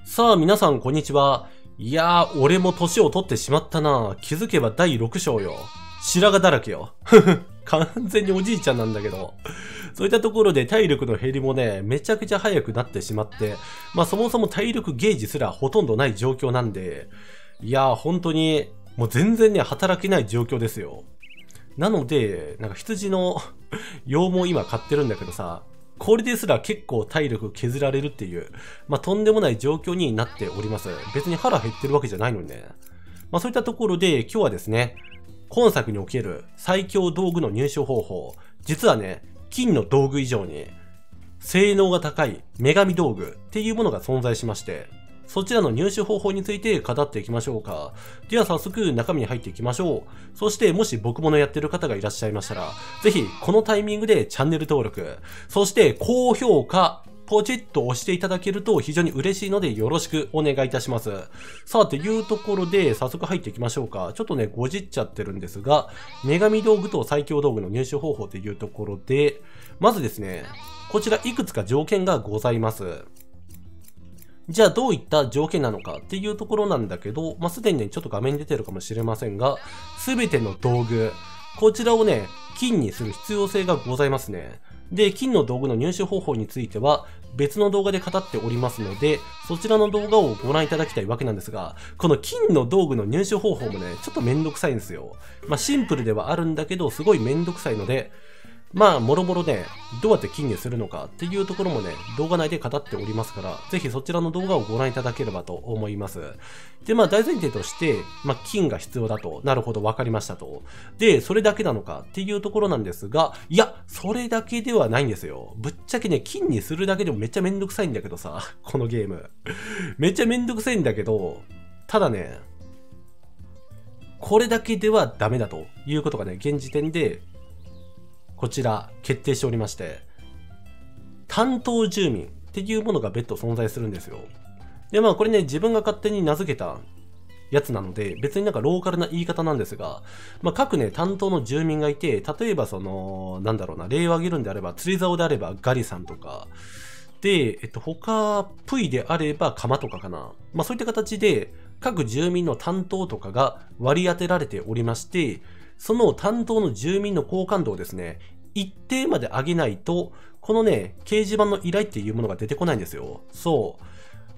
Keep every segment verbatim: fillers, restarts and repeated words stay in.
さあ皆さんこんにちは。いやー、俺も年を取ってしまったな。気づけばだいろく章よ。白髪だらけよ。完全におじいちゃんなんだけど。そういったところで体力の減りもね、めちゃくちゃ早くなってしまって、まあそもそも体力ゲージすらほとんどない状況なんで、いやー本当に、もう全然ね、働けない状況ですよ。なので、なんか羊の羊毛今買ってるんだけどさ、これですら結構体力削られるっていう、まあ、とんでもない状況になっております。別に腹減ってるわけじゃないのにね。まあ、そういったところで今日はですね、今作における最強道具の入手方法、実はね、金の道具以上に性能が高い女神道具っていうものが存在しまして、そちらの入手方法について語っていきましょうか。では早速中身に入っていきましょう。そしてもし僕ものやってる方がいらっしゃいましたら、ぜひこのタイミングでチャンネル登録、そして高評価、ポチッと押していただけると非常に嬉しいのでよろしくお願いいたします。さあ、というところで早速入っていきましょうか。ちょっとね、ごじっちゃってるんですが、女神道具と最強道具の入手方法というところで、まずですね、こちらいくつか条件がございます。じゃあどういった条件なのかっていうところなんだけど、まあ、すでにね、ちょっと画面に出てるかもしれませんが、すべての道具、こちらをね、金にする必要性がございますね。で、金の道具の入手方法については、別の動画で語っておりますので、そちらの動画をご覧いただきたいわけなんですが、この金の道具の入手方法もね、ちょっとめんどくさいんですよ。まあ、シンプルではあるんだけど、すごいめんどくさいので、まあ、もろもろね、どうやって金にするのかっていうところもね、動画内で語っておりますから、ぜひそちらの動画をご覧いただければと思います。で、まあ、大前提として、まあ、金が必要だと、なるほど、わかりましたと。で、それだけなのかっていうところなんですが、いや、それだけではないんですよ。ぶっちゃけね、金にするだけでもめっちゃめんどくさいんだけどさ、このゲーム。めっちゃめんどくさいんだけど、ただね、これだけではダメだということがね、現時点で、こちら決定しておりまして、担当住民っていうものが別途存在するんですよ。で、まあこれね、自分が勝手に名付けたやつなので、別になんかローカルな言い方なんですが、まあ各ね、担当の住民がいて、例えばその、なんだろうな、例を挙げるんであれば、釣り竿であればガリさんとか、で、えっと、他、プイであれば釜とかかな。まあそういった形で、各住民の担当とかが割り当てられておりまして、その担当の住民の好感度をですね、一定まで上げないと、このね、掲示板の依頼っていうものが出てこないんですよ。そう。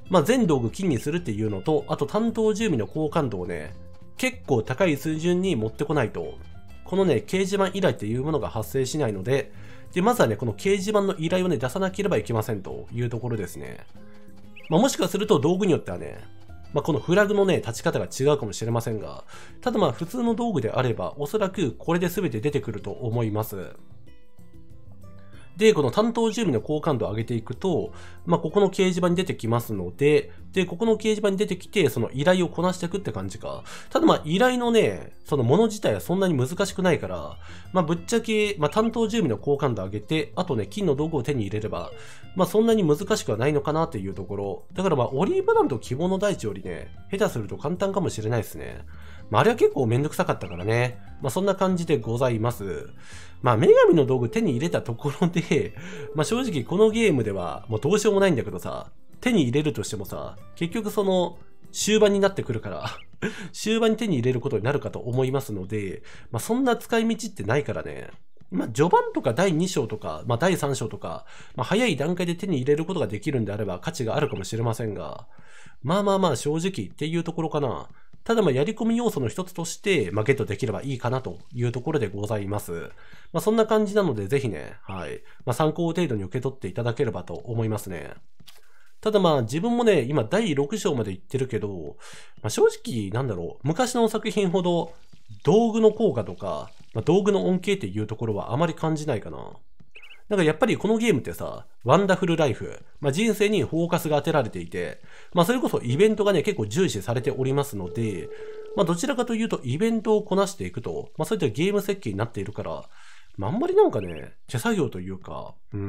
まあ、全道具金にするっていうのと、あと担当住民の好感度をね、結構高い水準に持ってこないと、このね、掲示板依頼っていうものが発生しないので、で、まずはね、この掲示板の依頼をね、出さなければいけませんというところですね。まあ、もしかすると道具によってはね、まあこのフラグのね、立ち方が違うかもしれませんが、ただまあ普通の道具であれば、おそらくこれで全て出てくると思います。で、この担当住民の好感度を上げていくと、まあ、ここの掲示板に出てきますので、で、ここの掲示板に出てきて、その依頼をこなしていくって感じか。ただまあ、依頼のね、そのもの自体はそんなに難しくないから、まあ、ぶっちゃけ、まあ、担当住民の好感度を上げて、あとね、金の道具を手に入れれば、まあ、そんなに難しくはないのかなっていうところ。だからまあ、オリーブランド希望の大地よりね、下手すると簡単かもしれないですね。まあ、あれは結構めんどくさかったからね。まあ、そんな感じでございます。まあ、女神の道具手に入れたところで、まあ、正直このゲームではもうどうしようもないんだけどさ、手に入れるとしてもさ、結局その終盤になってくるから、終盤に手に入れることになるかと思いますので、まあ、そんな使い道ってないからね。まあ、序盤とかだいに章とか、まあ、だいさん章とか、まあ、早い段階で手に入れることができるんであれば価値があるかもしれませんが、まあまあまあ正直っていうところかな。ただまあやり込み要素の一つとして、まあ、ゲットできればいいかなというところでございます。まあ、そんな感じなのでぜひね、はい。まあ、参考程度に受け取っていただければと思いますね。ただまあ自分もね、今だいろく章まで行ってるけど、まあ、正直なんだろう、昔の作品ほど道具の効果とか、まあ、道具の恩恵っていうところはあまり感じないかな。なんかやっぱりこのゲームってさ、ワンダフルライフ、まあ、人生にフォーカスが当てられていて、まあそれこそイベントがね結構重視されておりますので、まあどちらかというとイベントをこなしていくと、まあそういったゲーム設計になっているから、まああんまりなんかね、手作業というか、うん、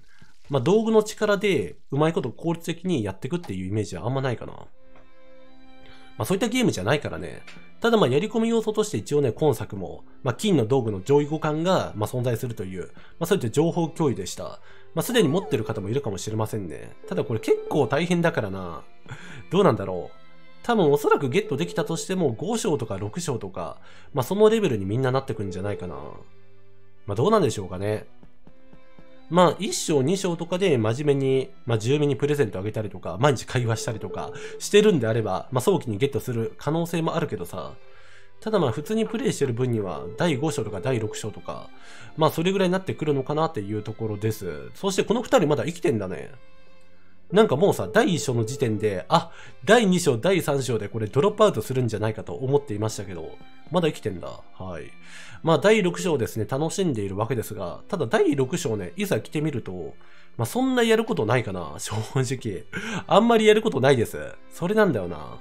まあ道具の力でうまいこと効率的にやっていくっていうイメージはあんまないかな。まあそういったゲームじゃないからね。ただまあやり込み要素として一応ね、今作も、まあ金の道具の上位互換がまあ存在するという、まあそういった情報共有でした。まあすでに持ってる方もいるかもしれませんね。ただこれ結構大変だからな。 どうなんだろう。多分おそらくゲットできたとしてもご章とかろく章とか、まあそのレベルにみんななってくんじゃないかな。まあどうなんでしょうかね。まあいち章に章とかで真面目に、まあ住民にプレゼントあげたりとか、毎日会話したりとかしてるんであれば、まあ早期にゲットする可能性もあるけどさ、ただまあ普通にプレイしてる分にはだいご章とかだいろく章とか、まあそれぐらいになってくるのかなっていうところです。そしてこのふたりまだ生きてんだね。なんかもうさ、だいいち章の時点で、あ、だいに章、だいさん章でこれドロップアウトするんじゃないかと思っていましたけど、まだ生きてんだ。はい。まあだいろく章ですね、楽しんでいるわけですが、ただだいろく章ね、いざ来てみると、まあそんなやることないかな、正直。あんまりやることないです。それなんだよな。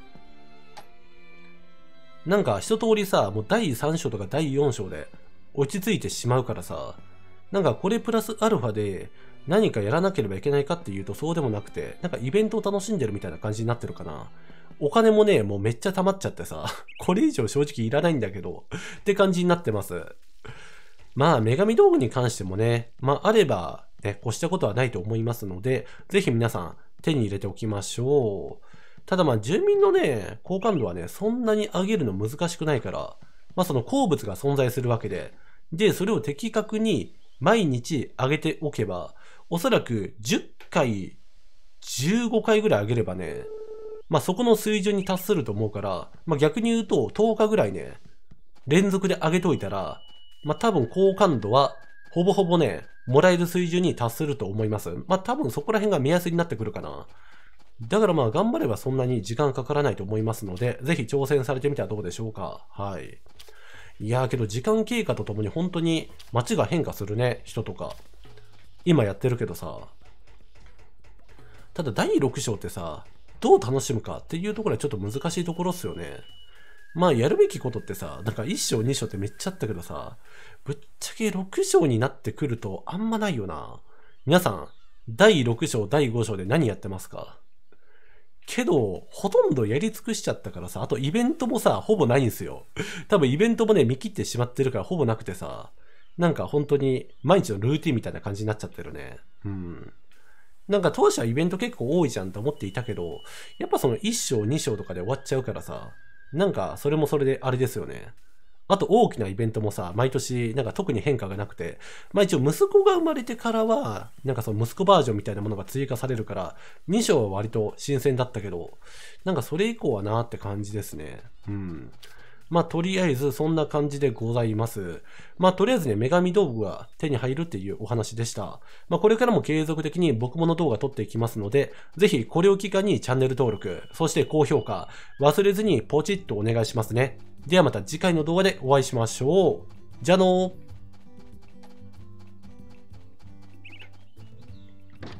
なんか一通りさ、もうだいさん章とかだいよん章で落ち着いてしまうからさ、なんかこれプラスアルファで何かやらなければいけないかっていうとそうでもなくて、なんかイベントを楽しんでるみたいな感じになってるかな。お金もね、もうめっちゃ溜まっちゃってさ、これ以上正直いらないんだけど、って感じになってます。まあ、女神道具に関してもね、まああれば、ね、越したことはないと思いますので、ぜひ皆さん手に入れておきましょう。ただまあ住民のね、好感度はね、そんなに上げるの難しくないから、まあその鉱物が存在するわけで、で、それを的確に毎日上げておけば、おそらくじゅっかい、じゅうごかいぐらい上げればね、まあそこの水準に達すると思うから、まあ逆に言うととおかぐらいね、連続で上げといたら、まあ多分好感度はほぼほぼね、もらえる水準に達すると思います。まあ多分そこら辺が目安になってくるかな。だからまあ頑張ればそんなに時間かからないと思いますので、ぜひ挑戦されてみてはどうでしょうか。はい。いやーけど時間経過とともに本当に街が変化するね、人とか。今やってるけどさ。ただだいろく章ってさ、どう楽しむかっていうところはちょっと難しいところっすよね。まあやるべきことってさ、なんかいち章に章ってめっちゃあったけどさ、ぶっちゃけろく章になってくるとあんまないよな。皆さん、だいろく章、だいご章で何やってますか？けど、ほとんどやり尽くしちゃったからさ、あとイベントもさ、ほぼないんすよ。多分イベントもね、見切ってしまってるからほぼなくてさ、なんか本当に毎日のルーティンみたいな感じになっちゃってるね。うん。なんか当初はイベント結構多いじゃんと思っていたけど、やっぱそのいち章に章とかで終わっちゃうからさ、なんかそれもそれであれですよね。あと大きなイベントもさ、毎年なんか特に変化がなくて、まあ一応息子が生まれてからは、なんかその息子バージョンみたいなものが追加されるから、に章は割と新鮮だったけど、なんかそれ以降はなーって感じですね。うん。まあとりあえずそんな感じでございます。まあとりあえずね、女神道具が手に入るっていうお話でした。まあこれからも継続的に僕もの動画撮っていきますので、ぜひこれを機会にチャンネル登録、そして高評価、忘れずにポチッとお願いしますね。ではまた次回の動画でお会いしましょう。じゃあのー。